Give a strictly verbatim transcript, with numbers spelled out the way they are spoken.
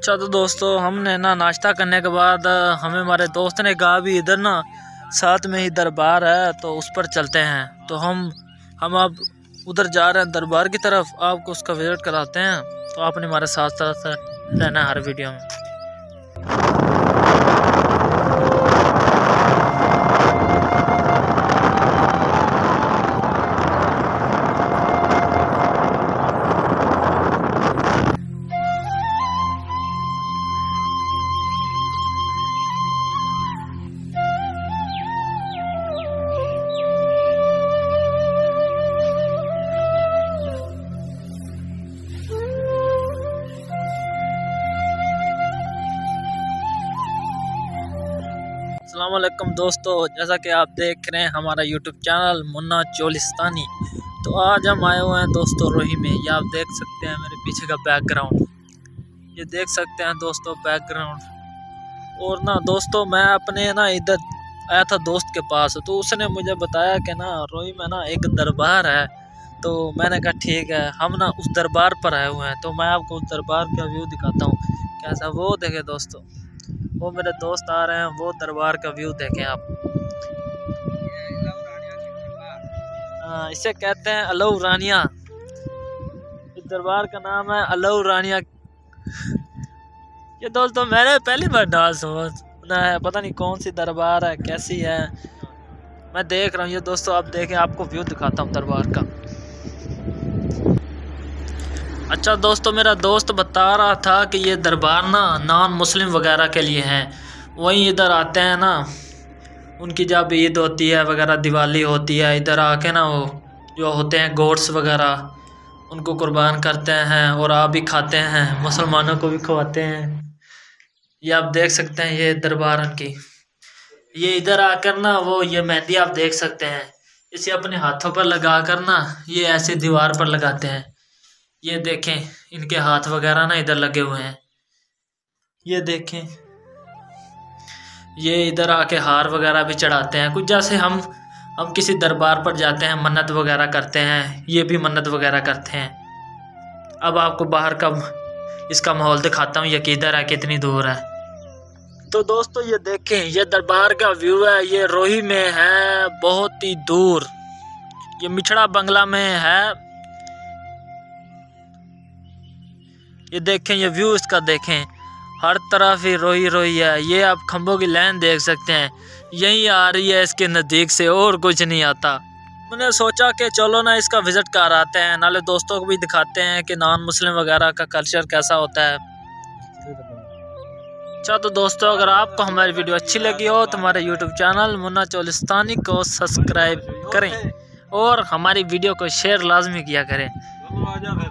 अच्छा तो दोस्तों हमने ना नाश्ता करने के बाद हमें हमारे दोस्त ने कहा भी इधर ना साथ में ही दरबार है तो उस पर चलते हैं। तो हम हम अब उधर जा रहे हैं दरबार की तरफ, आपको उसका विजिट कराते हैं। तो आपने हमारे साथ साथ रहना हर वीडियो में। अस्सलामुअलैकुम दोस्तों, जैसा कि आप देख रहे हैं हमारा यूट्यूब चैनल मुन्ना चोलिस्तानी। तो आज हम आए हुए हैं दोस्तों रोही में। ये आप देख सकते हैं मेरे पीछे का बैकग्राउंड, ये देख सकते हैं दोस्तों बैकग्राउंड। और ना दोस्तों मैं अपने ना इधर आया था दोस्त के पास, तो उसने मुझे बताया कि ना रोही में ना एक दरबार है। तो मैंने कहा ठीक है, हम ना उस दरबार पर आए हुए हैं। तो मैं आपको उस दरबार का व्यू दिखाता हूँ कैसा। वो देखे दोस्तों, वो मेरे दोस्त आ रहे हैं, वो दरबार का व्यू देखें आप। हाँ, इसे कहते हैं अलऊ रानिया। इस दरबार का नाम है अलऊ रानिया। ये दोस्तों मैंने पहली बार नाम सुना है, पता नहीं कौन सी दरबार है, कैसी है। मैं देख रहा हूँ ये दोस्तों, आप देखें, आपको व्यू दिखाता हूँ दरबार का। अच्छा दोस्तों, मेरा दोस्त बता रहा था कि ये दरबार ना नॉन मुस्लिम वगैरह के लिए हैं। वहीं इधर आते हैं ना, उनकी जब ईद होती है वगैरह, दिवाली होती है, इधर आके ना वो जो होते हैं गोट्स वगैरह उनको कुर्बान करते हैं और आप भी खाते हैं, मुसलमानों को भी खवाते हैं। ये आप देख सकते हैं ये दरबार उनकी। ये इधर आकर ना वो ये मेहंदी आप देख सकते हैं, इसे अपने हाथों पर लगा कर ना ये ऐसे दीवार पर लगाते हैं। ये देखें इनके हाथ वगैरह ना इधर लगे हुए हैं। ये देखें, ये इधर आके हार वगैरह भी चढ़ाते हैं। कुछ जैसे हम हम किसी दरबार पर जाते हैं, मन्नत वगैरह करते हैं, ये भी मन्नत वगैरह करते हैं। अब आपको बाहर का इसका माहौल दिखाता हूँ, ये किधर है, कितनी दूर है। तो दोस्तों ये देखें, ये दरबार का व्यू है। ये रोही में है, बहुत ही दूर। ये मिठड़ा बंगला में है। ये देखें, ये व्यू इसका देखें, हर तरफ ही रोही रोही है। ये आप खंभों की लाइन देख सकते हैं, यही आ रही है इसके नज़दीक से, और कुछ नहीं आता। मैंने सोचा कि चलो ना इसका विज़िट कर आते हैं, नाले दोस्तों को भी दिखाते हैं कि नॉन मुस्लिम वगैरह का कल्चर कैसा होता है। अच्छा तो दोस्तों, अगर आपको हमारी वीडियो अच्छी लगी हो तो हमारे यूट्यूब चैनल मुन्ना चोलिस्तानी को सब्सक्राइब करें और हमारी वीडियो को शेयर लाजमी किया करें।